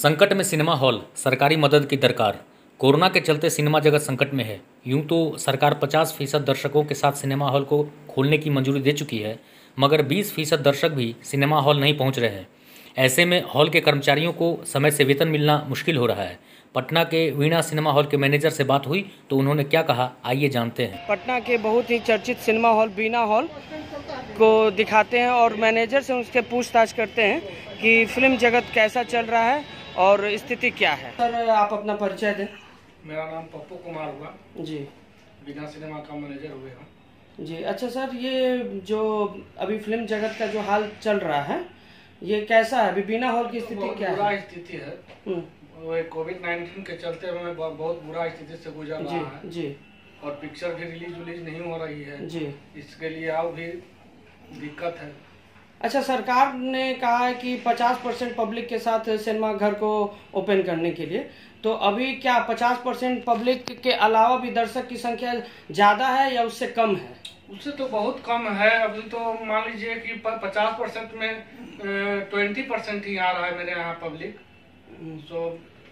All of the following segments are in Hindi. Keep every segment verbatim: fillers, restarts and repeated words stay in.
संकट में सिनेमा हॉल, सरकारी मदद की दरकार। कोरोना के चलते सिनेमा जगत संकट में है। यूं तो सरकार पचास फीसद दर्शकों के साथ सिनेमा हॉल को खोलने की मंजूरी दे चुकी है, मगर बीस फीसद दर्शक भी सिनेमा हॉल नहीं पहुंच रहे हैं। ऐसे में हॉल के कर्मचारियों को समय से वेतन मिलना मुश्किल हो रहा है। पटना के वीणा सिनेमा हॉल के मैनेजर से बात हुई तो उन्होंने क्या कहा, आइए जानते हैं। पटना के बहुत ही चर्चित सिनेमा हॉल वीणा हॉल को दिखाते हैं और मैनेजर से उसके पूछताछ करते हैं कि फिल्म जगत कैसा चल रहा है और स्थिति क्या है। सर, आप अपना परिचय दें। मेरा नाम पप्पू कुमार हुआ जी, वीणा सिनेमा का मैनेजर हुए हैं जी। अच्छा सर, ये जो अभी फिल्म जगत का जो हाल चल रहा है ये कैसा है? अभी वीणा हॉल की स्थिति क्या है? बुरा स्थिति है। वो कोविड नाइन्टीन के चलते हमें बहुत बुरा स्थिति से गुजर रहा है जी। और पिक्चर भी रिलीज उलीज नहीं हो रही है जी। इसके लिए और भी दिक्कत है। अच्छा, सरकार ने कहा है कि पचास परसेंट पब्लिक के साथ सिनेमा घर को ओपन करने के लिए, तो अभी क्या पचास परसेंट पब्लिक के अलावा भी दर्शक की संख्या ज़्यादा है या उससे कम है? उससे तो बहुत कम है। अभी तो मान लीजिए कि पचास परसेंट में ट्वेंटी परसेंट ही आ रहा है मेरे यहाँ पब्लिक। तो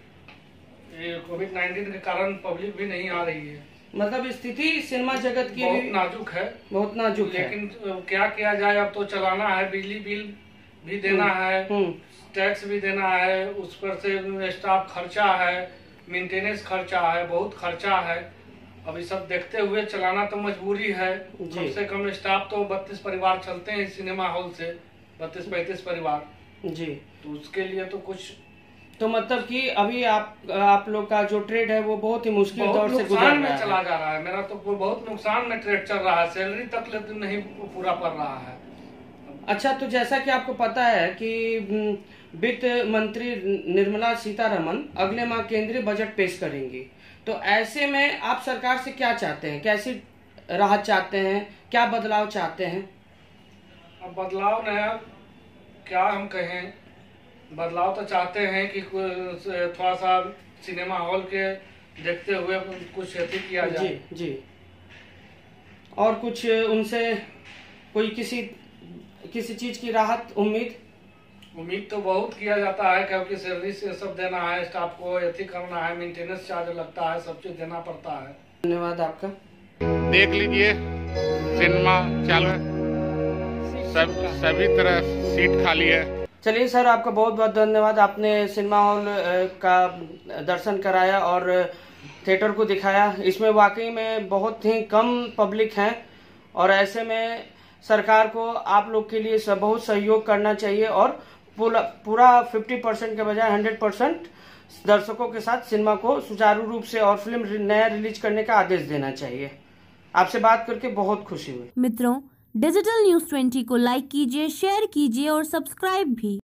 ये कोविड नाइन्टीन के कारण पब्लिक भी नहीं आ रही है। मतलब स्थिति सिनेमा जगत की बहुत नाजुक है, बहुत नाजुक है। लेकिन क्या किया जाए, अब तो चलाना है, बिजली बिल भी देना है, टैक्स भी देना है, उस पर से स्टाफ खर्चा है, मेंटेनेंस खर्चा है, बहुत खर्चा है। अभी सब देखते हुए चलाना तो मजबूरी है। कम से कम स्टाफ तो बत्तीस परिवार चलते हैं सिनेमा हॉल से, बत्तीस पैंतीस परिवार जी। तो उसके लिए तो कुछ, तो मतलब कि अभी आप आप लोग का जो ट्रेड है वो बहुत ही मुश्किल दौर से गुजर रहा है। में चला जा रहा है। मेरा तो बहुत नुकसान में ट्रेड चल रहा है, सैलरी तक नहीं पूरा पड़ रहा है। अच्छा, तो जैसा कि आपको पता है कि वित्त मंत्री निर्मला सीतारमण अगले माह केंद्रीय बजट पेश करेंगी, तो ऐसे में आप सरकार से क्या चाहते हैं? कैसी राहत चाहते हैं? क्या बदलाव चाहते हैं? अब बदलाव नया क्या हम कहें, बदलाव तो चाहते हैं कि थोड़ा सा सिनेमा हॉल के देखते हुए कुछ खेती किया जाए। जी जी। और कुछ उनसे कोई किसी किसी चीज की राहत उम्मीद उम्मीद तो बहुत किया जाता है, क्योंकि सैलरी से सब देना है, स्टाफ को एथी करना है, मेंटेनेंस चार्ज लगता है, सब चीज देना पड़ता है। धन्यवाद आपका। देख लीजिए सिनेमा चालू है, सब सभी तरह सीट खाली है। चलिए सर, आपका बहुत बहुत धन्यवाद। आपने सिनेमा हॉल का दर्शन कराया और थिएटर को दिखाया। इसमें वाकई में बहुत ही कम पब्लिक है और ऐसे में सरकार को आप लोग के लिए सब बहुत सहयोग करना चाहिए और पूरा पूरा पचास परसेंट के बजाय सौ परसेंट दर्शकों के साथ सिनेमा को सुचारू रूप से और फिल्म नया रिलीज करने का आदेश देना चाहिए। आपसे बात करके बहुत खुशी हुई। मित्रों, डिजिटल न्यूज ट्वेंटी को लाइक कीजिए, शेयर कीजिए और सब्सक्राइब भी।